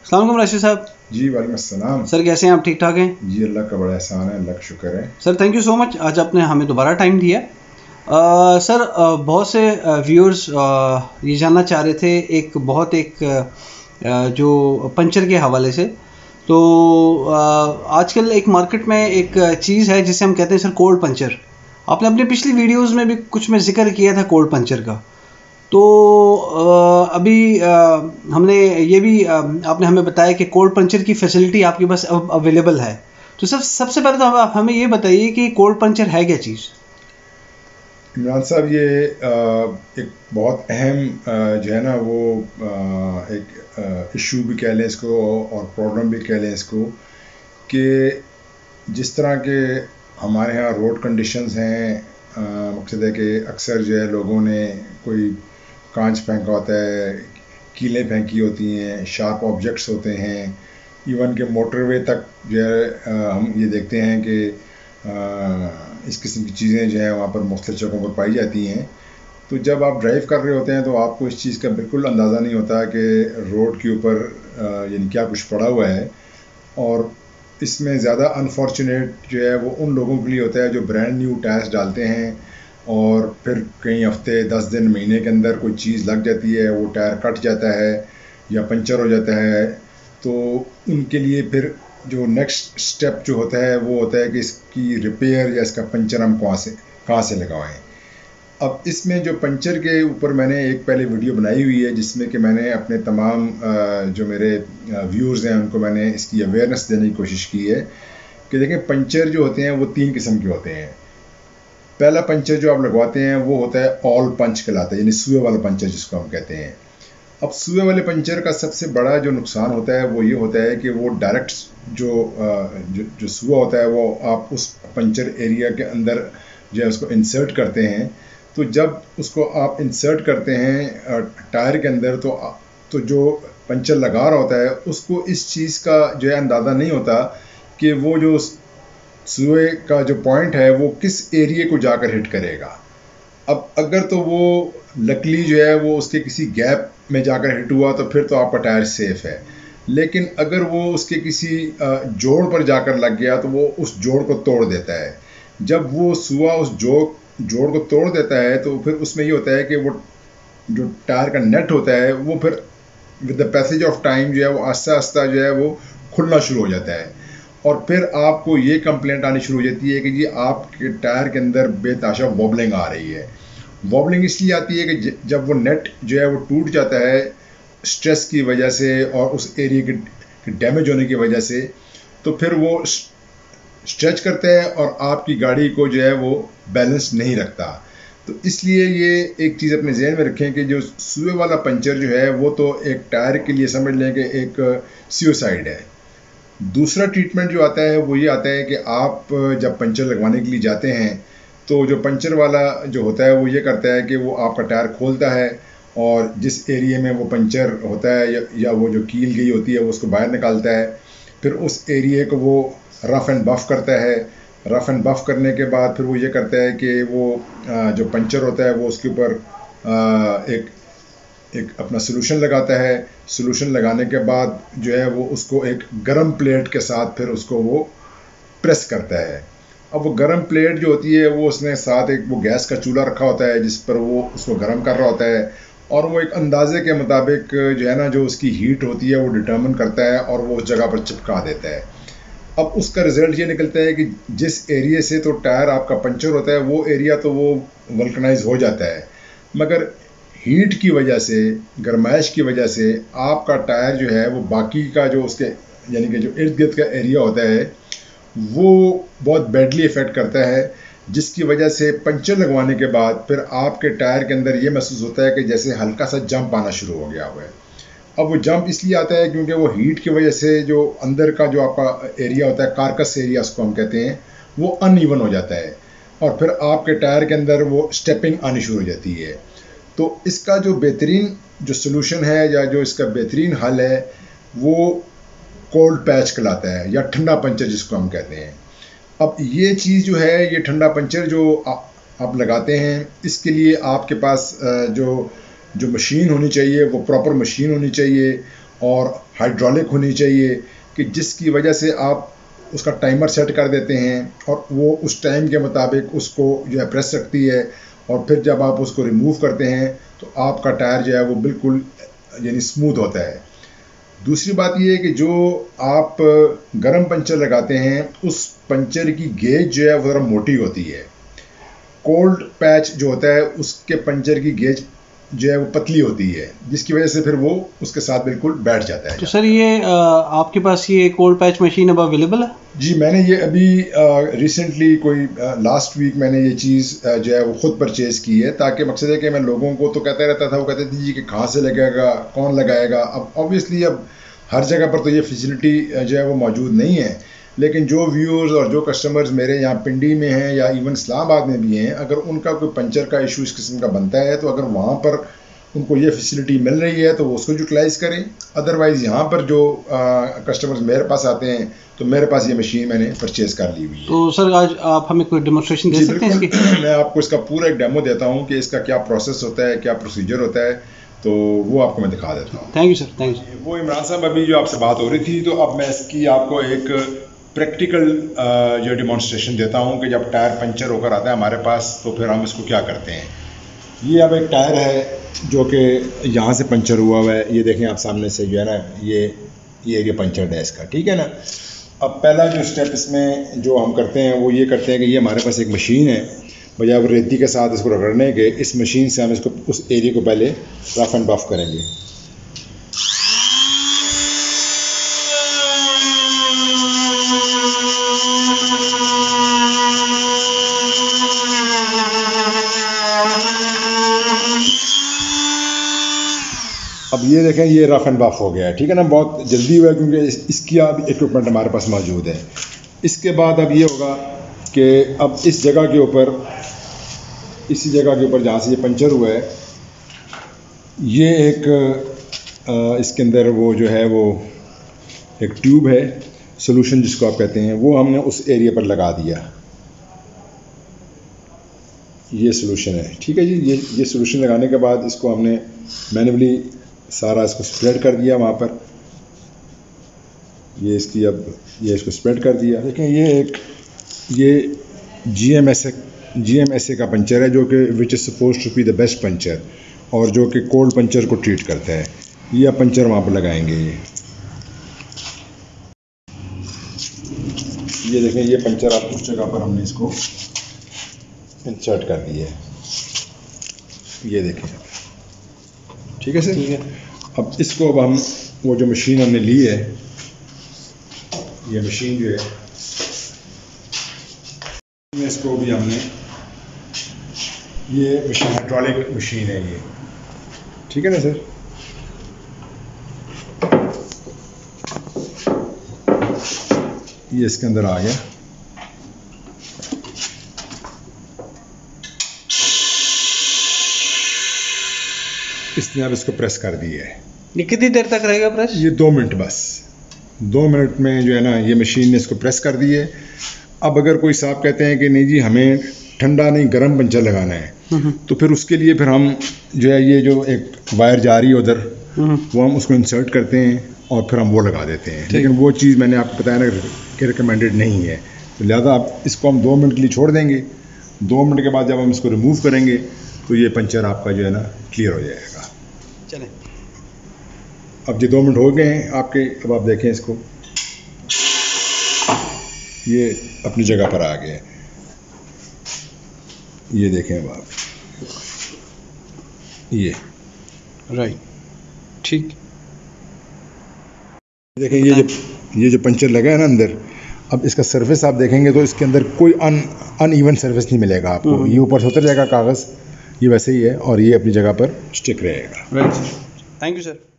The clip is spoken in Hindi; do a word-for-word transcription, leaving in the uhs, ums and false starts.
अस्सलाम वालेकुम राशिद साहब। जी वालेकुम अस्सलाम। सर कैसे हैं आप? ठीक ठाक हैं? जी अल्लाह का बड़ा एहसान है, अल्लाह का शुक्र है। Sir thank you so much, आज आपने हमें दोबारा टाइम दिया। आ, सर आ, बहुत से व्यूअर्स ये जानना चाह रहे थे एक बहुत एक आ, जो पंचर के हवाले से। तो आ, आजकल एक मार्केट में एक चीज़ है जिसे हम कहते हैं सर कोल्ड पंचर। आपने अपनी पिछली वीडियोस में भी कुछ में जिक्र किया था कोल्ड पंचर का। तो आ, अभी आ, हमने ये भी आ, आपने हमें बताया कि कोल्ड पंचर की फैसिलिटी आपके पास अब अवेलेबल है। तो सब सबसे पहले तो आप हमें ये बताइए कि कोल्ड पंचर है क्या चीज़? इमरान साहब, ये आ, एक बहुत अहम आ, जो है ना वो आ, एक इशू भी कह लें इसको और प्रॉब्लम भी कह लें इसको, कि जिस तरह के हमारे यहाँ रोड कंडीशंस हैं, मकसद है कि अक्सर जो है लोगों ने कोई कांच फेंका होता है, कीलें फेंकी होती हैं, शार्प ऑब्जेक्ट्स होते हैं, इवन के मोटरवे तक जो है हम ये देखते हैं कि इस किस्म की चीज़ें जो है वहाँ पर मुख्तलिफ जगहों पर पाई जाती हैं। तो जब आप ड्राइव कर रहे होते हैं तो आपको इस चीज़ का बिल्कुल अंदाज़ा नहीं होता कि रोड के ऊपर यानी क्या कुछ पड़ा हुआ है। और इसमें ज़्यादा अनफॉर्चुनेट जो है वो उन लोगों के लिए होता है जो ब्रांड न्यू टायर्स डालते हैं और फिर कई हफ्ते दस दिन महीने के अंदर कोई चीज़ लग जाती है, वो टायर कट जाता है या पंचर हो जाता है। तो उनके लिए फिर जो नेक्स्ट स्टेप जो होता है वो होता है कि इसकी रिपेयर या इसका पंचर हम कहाँ से कहाँ से लगवाएं। अब इसमें जो पंचर के ऊपर मैंने एक पहले वीडियो बनाई हुई है जिसमें कि मैंने अपने तमाम जो मेरे व्यूअर्स हैं उनको मैंने इसकी अवेयरनेस देने की कोशिश की है कि देखें, पंचर जो होते हैं वो तीन किस्म के होते हैं। पहला पंचर जो आप लगवाते हैं वो होता है ऑल पंच कहलाता है, यानी सुए वाला पंचर जिसको हम कहते हैं। अब सुए वाले पंचर का सबसे बड़ा जो नुकसान होता है वो ये होता है कि वो डायरेक्ट जो जो, जो सुआ होता है वो आप उस पंचर एरिया के अंदर जो है उसको इंसर्ट करते हैं। तो जब उसको आप इंसर्ट करते हैं टायर के अंदर तो तो जो पंचर लगा रहा होता है उसको इस चीज़ का जो है अंदाज़ा नहीं होता कि वो जो सुए का जो पॉइंट है वो किस एरिया को जाकर हिट करेगा। अब अगर तो वो लकली जो है वो उसके किसी गैप में जाकर हिट हुआ तो फिर तो आपका टायर सेफ है, लेकिन अगर वो उसके किसी जोड़ पर जाकर लग गया तो वो उस जोड़ को तोड़ देता है। जब वो सुआ उस जोड़ जोड़ को तोड़ देता है तो फिर उसमें ये होता है कि वो जो टायर का नेट होता है वो फिर with the passage of time जो है वो आस्ता आस्ता जो है वो खुलना शुरू हो जाता है और फिर आपको ये कंप्लेंट आनी शुरू हो जाती है कि जी आपके टायर के अंदर बेतहाशा वॉबलिंग आ रही है। वॉबलिंग इसलिए आती है कि जब वो नेट जो है वो टूट जाता है स्ट्रेस की वजह से और उस एरिया के डैमेज होने की वजह से, तो फिर वो स्ट्रेच करता है और आपकी गाड़ी को जो है वो बैलेंस नहीं रखता। तो इसलिए ये एक चीज़ अपने जहन में रखें कि जो सुए वाला पंचर जो है वो तो एक टायर के लिए समझ लें कि एक सुसाइड है। दूसरा ट्रीटमेंट जो आता है वो ये आता है कि आप जब पंचर लगवाने के लिए जाते हैं तो जो पंचर वाला जो होता है वो ये करता है कि वो आपका टायर खोलता है और जिस एरिया में वो पंचर होता है या, या वो जो कील गई होती है वो उसको बाहर निकालता है। फिर उस एरिया को वो रफ़ एंड बफ़ करता है। रफ़ एंड बफ़ करने के बाद फिर वो ये करता है कि वो जो पंचर होता है वो उसके ऊपर एक एक अपना सोल्यूशन लगाता है। सोल्यूशन लगाने के बाद जो है वो उसको एक गरम प्लेट के साथ फिर उसको वो प्रेस करता है। अब वो गरम प्लेट जो होती है वो उसने साथ एक वो गैस का चूल्हा रखा होता है जिस पर वो उसको गर्म कर रहा होता है और वो एक अंदाजे के मुताबिक जो है ना जो उसकी हीट होती है वो डिटर्मिन करता है और वो उस जगह पर चिपका देता है। अब उसका रिज़ल्ट ये निकलता है कि जिस एरिया से तो टायर आपका पंचर होता है वो एरिया तो वो वल्कनाइज हो जाता है, मगर हीट की वजह से, गर्माइश की वजह से आपका टायर जो है वो बाकी का जो उसके यानी कि जो इर्द गिर्द का एरिया होता है वो बहुत बैडली इफ़ेक्ट करता है, जिसकी वजह से पंचर लगवाने के बाद फिर आपके टायर के अंदर ये महसूस होता है कि जैसे हल्का सा जंप आना शुरू हो गया हुआ है। अब वो जंप इसलिए आता है क्योंकि वो हीट की वजह से जो अंदर का जो आपका एरिया होता है, कार्कस एरिया उसको हम कहते हैं, वो अनइवन हो जाता है और फिर आपके टायर के अंदर वो स्टेपिंग आनी शुरू हो जाती है। तो इसका जो बेहतरीन जो सलूशन है या जो इसका बेहतरीन हल है वो कोल्ड पैच कहलाता है या ठंडा पंचर जिसको हम कहते हैं। अब ये चीज़ जो है ये ठंडा पंचर जो आ, आप लगाते हैं इसके लिए आपके पास जो जो मशीन होनी चाहिए वो प्रॉपर मशीन होनी चाहिए और हाइड्रोलिक होनी चाहिए कि जिसकी वजह से आप उसका टाइमर सेट कर देते हैं और वो उस टाइम के मुताबिक उसको जो है प्रेस रखती है, और फिर जब आप उसको रिमूव करते हैं तो आपका टायर जो है वो बिल्कुल यानी स्मूथ होता है। दूसरी बात ये है कि जो आप गर्म पंचर लगाते हैं उस पंचर की गेज जो है वो ज़रा मोटी होती है। कोल्ड पैच जो होता है उसके पंचर की गेज जो है वो पतली होती है, जिसकी वजह से फिर वो उसके साथ बिल्कुल बैठ जाता है। तो सर ये आ, आपके पास ये कोल्ड पैच मशीन अब अवेलेबल है? जी, मैंने ये अभी रिसेंटली कोई लास्ट वीक मैंने ये चीज़ जो है वो खुद परचेज़ की है, ताकि मकसद है कि मैं लोगों को तो कहता रहता था, वो कहते थे जी कि कहाँ से लगेगा, कौन लगाएगा। अब ऑब्वियसली अब हर जगह पर तो ये फैसिलिटी जो है वो मौजूद नहीं है, लेकिन जो व्यूअर्स और जो कस्टमर्स मेरे यहाँ पिंडी में हैं या इवन इस्लामाबाद में भी हैं, अगर उनका कोई पंचर का इशू इस किस्म का बनता है तो अगर वहाँ पर उनको ये फैसिलिटी मिल रही है तो वो उसको यूटिलाइज़ करें। अदरवाइज़ यहाँ पर जो कस्टमर्स मेरे पास आते हैं तो मेरे पास ये मशीन मैंने परचेज़ कर ली हुई है। तो सर आज आप हमें कोई डेमोन्स्ट्रेशन दे सकते हैं इसकी? मैं आपको इसका पूरा एक डेमो देता हूँ कि इसका क्या प्रोसेस होता है, क्या प्रोसीजर होता है, तो वो आपको मैं दिखा देता हूँ। Thank you sir, thank you. वो इमरान साहब अभी जो आपसे बात हो रही थी, तो अब मैं इसकी आपको एक प्रैक्टिकल जो डेमोन्स्ट्रेशन देता हूँ कि जब टायर पंचर होकर आता है हमारे पास तो फिर हम इसको क्या करते हैं। ये अब एक टायर है जो कि यहाँ से पंचर हुआ हुआ है, ये देखें आप सामने से जो है ना, ये ये एरिया पंचर है इसका, ठीक है ना। अब पहला जो स्टेप इसमें जो हम करते हैं वो ये करते हैं कि ये हमारे पास एक मशीन है, बजाय रेती के साथ इसको रगड़ने के, इस मशीन से हम इसको उस एरिया को पहले रफ एंड बफ करेंगे। अब ये देखें ये रफ एंड बफ हो गया है, ठीक है ना। बहुत जल्दी हुआ है क्योंकि इस, इसकी अब इक्विपमेंट हमारे पास मौजूद है। इसके बाद अब ये होगा कि अब इस जगह के ऊपर, इसी जगह के ऊपर जहाँ से ये पंचर हुआ है, ये एक आ, इसके अंदर वो जो है वो एक ट्यूब है, सोल्यूशन जिसको आप कहते हैं, वो हमने उस एरिया पर लगा दिया। ये सोल्यूशन है, ठीक है जी। ये ये सोल्यूशन लगाने के बाद इसको हमने मैन्युअली सारा इसको स्प्रेड कर दिया वहाँ पर। ये इसकी अब ये इसको स्प्रेड कर दिया। देखें ये एक ये G M S A G M S A का पंचर है जो कि which is suppose to be the best puncture, और जो कि कोल्ड पंचर को ट्रीट करता है। ये अब पंचर वहाँ पर लगाएंगे। ये ये देखें ये पंचर आप उस जगह पर हमने इसको इंसर्ट कर दिया है, ये देखें, ठीक है सर, ठीक है। अब इसको अब हम वो जो मशीन हमने ली है, ये मशीन जो है इसको भी हमने, ये मशीन हाइड्रोलिक मशीन है ये, ठीक है ना सर। ये इसके अंदर आ गया। इसने अब इसको प्रेस कर दिया है। ये कितनी देर तक रहेगा प्रेस? ये दो मिनट, बस दो मिनट में जो है ना ये मशीन ने इसको प्रेस कर दी है। अब अगर कोई साहब कहते हैं कि नहीं जी हमें ठंडा नहीं गर्म पंचर लगाना है, तो फिर उसके लिए फिर हम जो है ये जो एक वायर जा रही है उधर, वो हम उसको इंसर्ट करते हैं और फिर हम वो लगा देते हैं। लेकिन वो चीज़ मैंने आपको बताया ना कि रिकमेंडेड नहीं है, तो लिहाजा आप इसको हम दो मिनट के लिए छोड़ देंगे। दो मिनट के बाद जब हम इसको रिमूव करेंगे तो ये पंचर आपका जो है ना क्लियर हो जाएगा। चलें, अब ये दो मिनट हो गए हैं आपके। अब आप देखें इसको, ये अपनी जगह पर आ गया। ये देखें अब आप, ये राइट, ठीक। देखें ये जो ये जो पंचर लगा है ना अंदर, अब इसका सरफेस आप देखेंगे तो इसके अंदर कोई अन अनइवन सरफेस नहीं मिलेगा आपको। ये ऊपर से उतर जाएगा कागज़, ये वैसे ही है, और ये अपनी जगह पर स्टिक रहेगा। Right, thank you sir.